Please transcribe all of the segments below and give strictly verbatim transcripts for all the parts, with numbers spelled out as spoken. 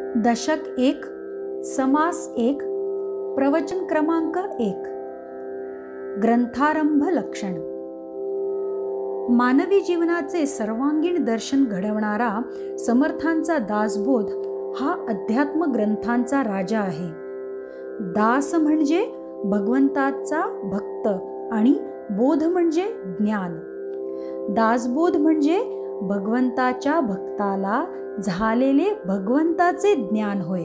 दशक एक, समास एक, प्रवचन क्रमांक एक. ग्रंथारंभ लक्षण. मानवी जीवनाचे सर्वांगीण दर्शन घडवणारा समर्थांचा दासबोध हा अध्यात्म ग्रंथांचा राजा आहे. दास म्हणजे भगवंताचा भक्त आणि बोध म्हणजे ज्ञान. दासबोध म्हणजे भगवंताच्या भक्ताला झालेले भगवंताचे ज्ञान होय.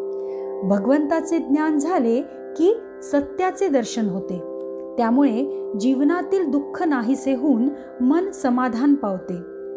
भगवंताचे ज्ञान झाले की सत्याचे दर्शन होते. त्यामुळे जीवनातील दुःख नाहीसे होऊन मन समाधान पावते.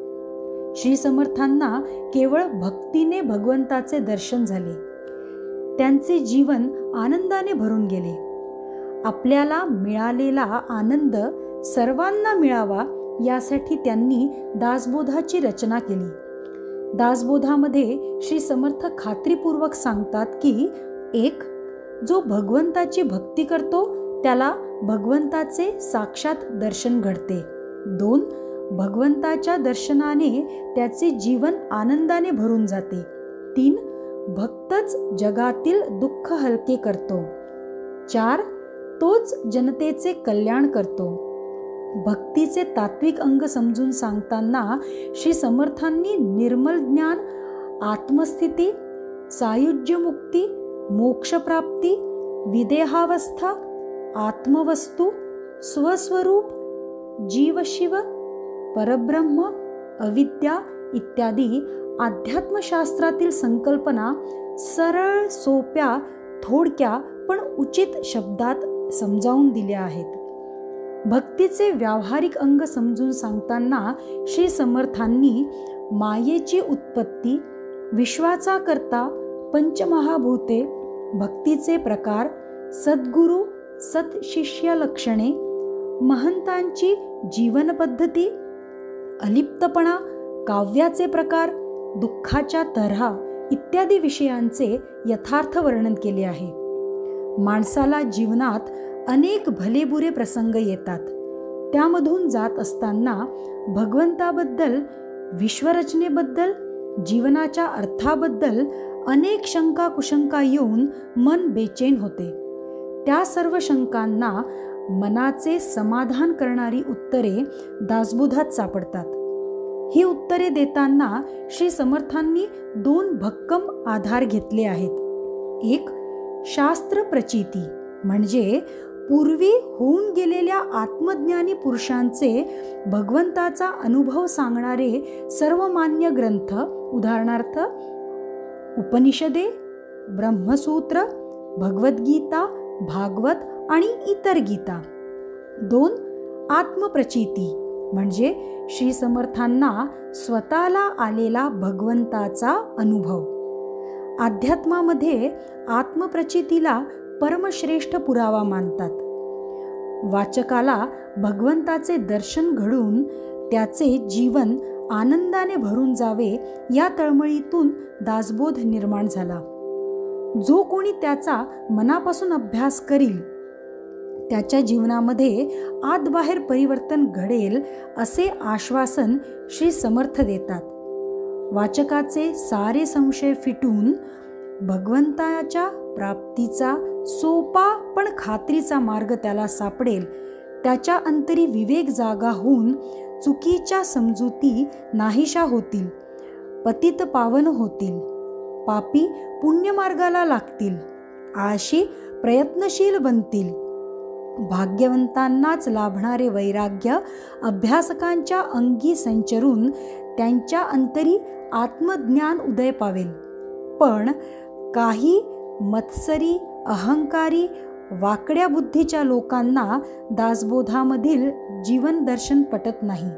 श्री समर्थांना केवळ भक्तीने भगवंताचे दर्शन झाले. त्यांचे जीवन आनंदाने भरून गेले. आपल्याला मिळालेला आनंद सर्वांना मिळावा यासाठी त्यांनी दासबोधाची रचना केली. दासबोधामध्ये श्री समर्थ खात्रीपूर्वक सांगतात की एक, जो भगवंताची भक्ती करतो त्याला भगवंताचे साक्षात दर्शन घडते. दोन, भगवंताच्या दर्शनाने त्याचे जीवन आनंदाने भरून जाते. तीन, भक्तच जगातील दुःख हलके करतो. चार, तोच जनतेचे कल्याण करतो. भक्तीचे तात्विक अंग समजून सांगताना श्री समर्थांनी निर्मल ज्ञान, आत्मस्थिती, सायुज्य मुक्ती, मोक्षप्राप्ती, विदेहावस्था, आत्मवस्तू, स्वस्वरूप, जीवशिव, परब्रह्म, अविद्या इत्यादी अध्यात्मशास्त्रातील संकल्पना सरळ, सोप्या, थोडक्या पण उचित शब्दात समजावून दिल्या आहेत. भक्तीचे व्यावहारिक अंग समजून सांगताना श्री समर्थांनी मायेची उत्पत्ती, विश्वाचा कर्ता, पंचमहाभूते, भक्तीचे प्रकार, सद्गुरू सत्शिष्य लक्षणे, महंतांची जीवन पद्धती, अलिप्तपणा, काव्याचे प्रकार, दुःखाच्या तऱ्हा इत्यादी विषयांचे यथार्थ वर्णन केले आहे. माणसाला जीवनात अनेक भलेबुरे प्रसंग येतात. त्यामधून जात असताना भगवंताबद्दल, विश्वरचनेबद्दल, जीवनाच्या अर्थाबद्दल अनेक शंका कुशंका येऊन मन बेचैन होते. त्या सर्व शंकांना मनाचे समाधान करणारी उत्तरे दासबोधात सापडतात. ही उत्तरे देताना श्री समर्थांनी दोन भक्कम आधार घेतले आहेत. एक, शास्त्र प्रचिती म्हणजे पूर्वी होऊन गेलेल्या आत्मज्ञानी पुरुषांचे भगवंताचा अनुभव सांगणारे सर्वमान्य ग्रंथ, उदाहरणार्थ उपनिषदे, ब्रह्मसूत्र, भगवद्गीता, भागवत आणि इतर गीता. दोन, आत्मप्रचिती म्हणजे श्री समर्थांना स्वतःला आलेला भगवंताचा अनुभव. अध्यात्मामध्ये आत्मप्रचितीला परमश्रेष्ठ पुरावा मानतात. वाचकाला भगवंताचे दर्शन घडून त्याचे जीवन आनंदाने भरून जावे या तळमळीतून दासबोध निर्माण झाला. जो कोणी त्याचा मनापासून अभ्यास करील त्याच्या जीवनामध्ये आत बाहेर परिवर्तन घडेल असे आश्वासन श्री समर्थ देतात. वाचकाचे सारे संशय फिटून भगवंताच्या प्राप्तीचा सोपा पण खात्रीचा मार्ग त्याला सापडेल. त्याच्या अंतरी विवेक जागा होऊन चुकीच्या समजुती नाहीशा होतील. पतित पावन होतील. पापी पुण्यमार्गाला लागतील. आळशी प्रयत्नशील बनतील. भाग्यवंतांनाच लाभणारे वैराग्य अभ्यासकांच्या अंगी संचरून त्यांच्या अंतरी आत्मज्ञान उदय पावेल. पण काही मत्सरी, अहंकारी, वाकड्या बुद्धीच्या लोकांना दासबोधामधील जीवन दर्शन पटत नाही.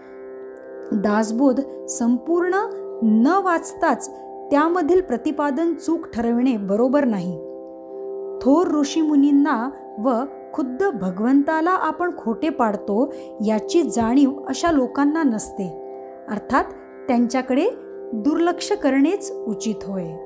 दासबोध संपूर्ण न वाचताच त्यामधील प्रतिपादन चूक ठरविणे बरोबर नाही. थोर ऋषीमुनींना व खुद्द भगवंताला आपण खोटे पाडतो याची जाणीव अशा लोकांना नसते. अर्थात त्यांच्याकडे दुर्लक्ष करणेच उचित होय.